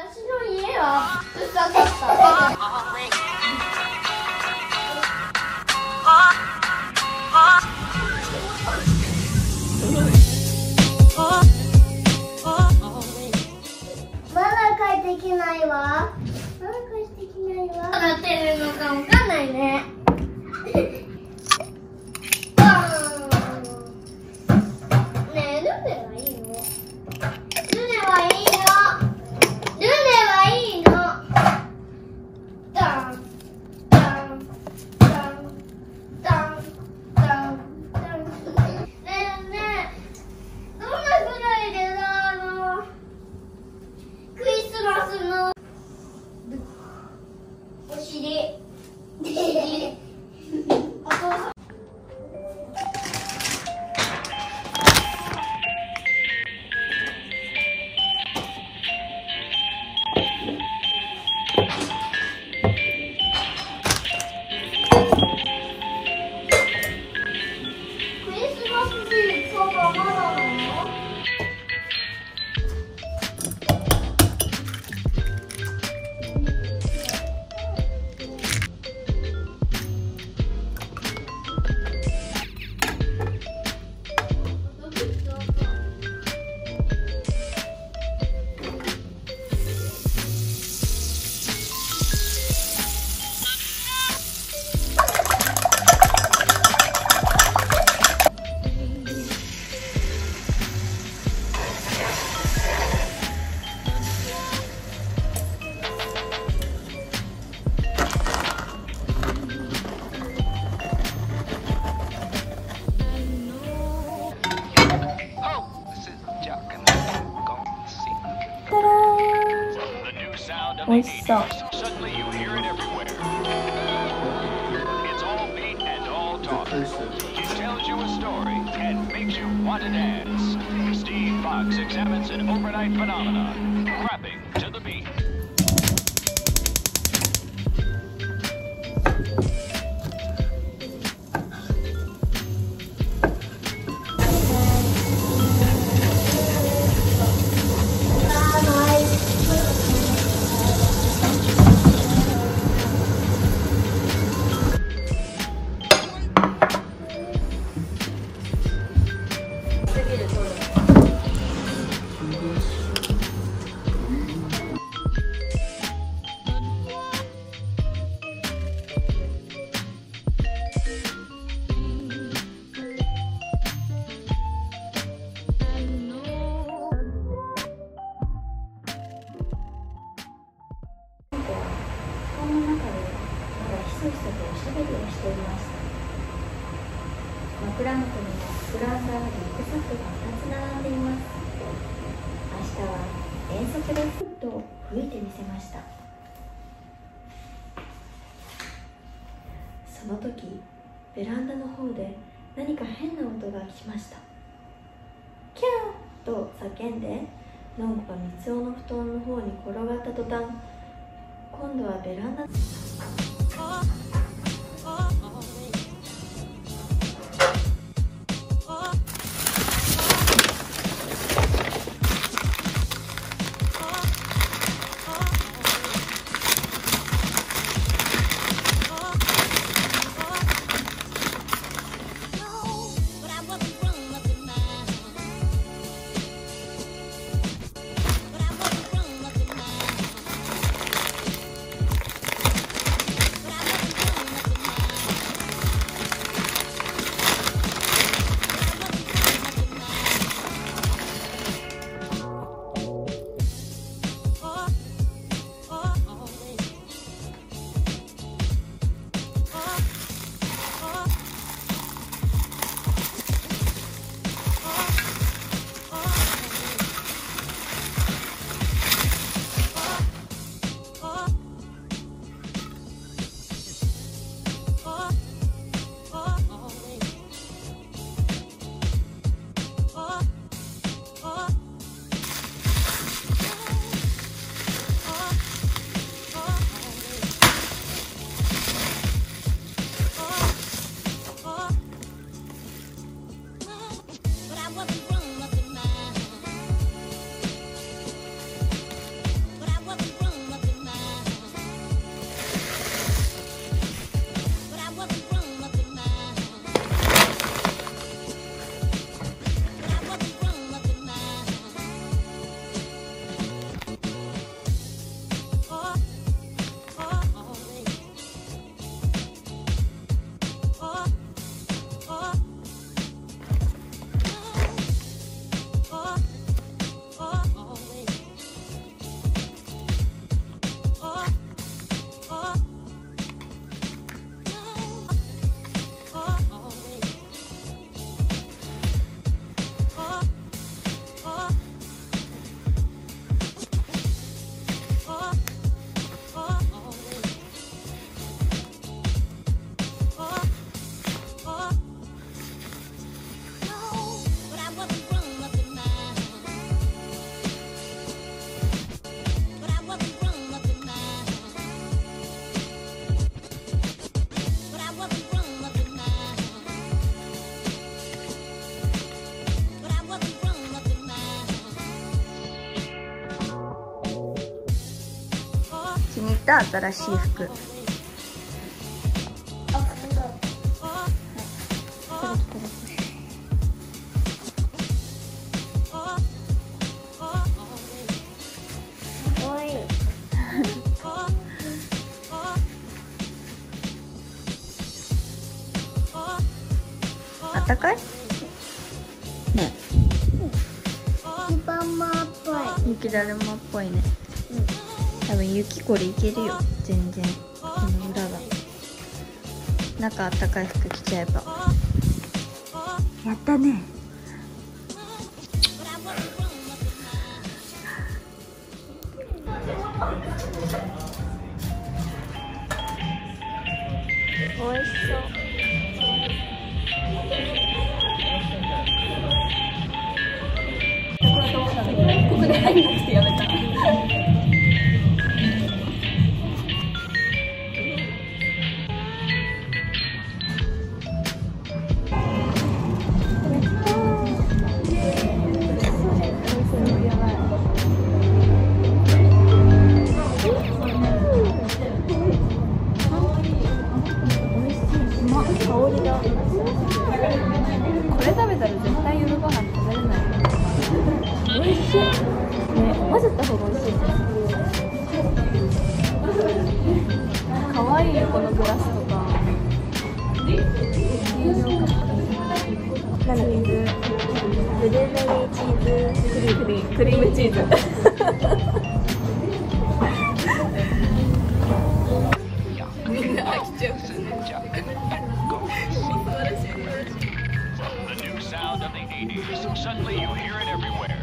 私の家は嘘だった。まだ帰ってきないわ。まだ帰ってきないわ。なってるのかわかんないね。 美味しそう。 Steve Fox examines an overnight phenomenon, rapping to the beat. 枕元にはブランダーのリュックサックが2つ並んでいます。明日は遠足ですと吹いてみせました。その時ベランダの方で何か変な音がしました。キャーと叫んでノンコが三つ男の布団の方に転がった途端、今度はベランダた新しい服。あったかい？ね。 雪だるまっぽい。 雪だるまっぽいね。多分雪これいけるよ。全然この裏が。中あったかい服着ちゃえば。やったね。おいしそう。ここで入んなくてやめた。香りが。これ食べたら絶対夜ご飯食べれない。美味しい。ね、混ぜた方が美味しい。可愛いよこのグラスとか。何？ブルーベリーチーズクリームチーズ。みんな飽きちゃう。 The new sound of the 80s. Suddenly you hear it everywhere.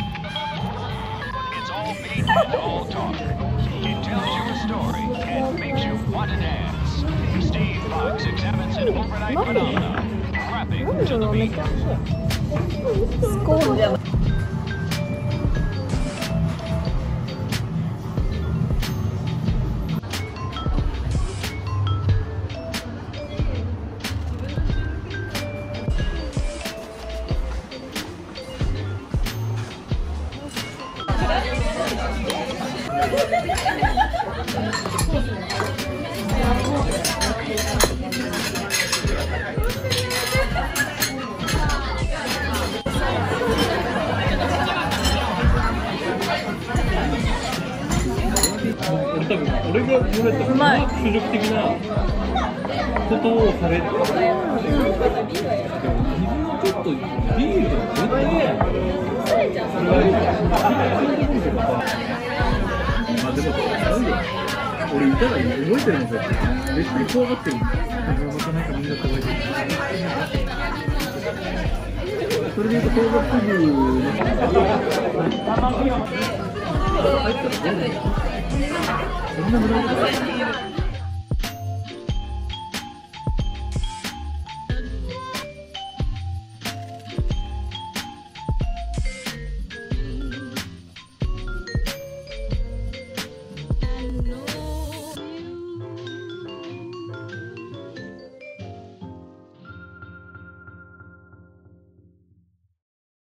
It's all beat and all talk. It tells you a story and makes you want to dance. Steve Fox examines an overnight phenomenon. Rapping to the beat. スコーンじゃない。 多分俺が言われた主力的なことをされて、でも水のちょっとビールとか絶対ない。まあでもなんだ俺いたら覚えてるのか絶対怖がってる。またなんかみんな怖い。それで言うと東北部の入ったらどうなの？そんな村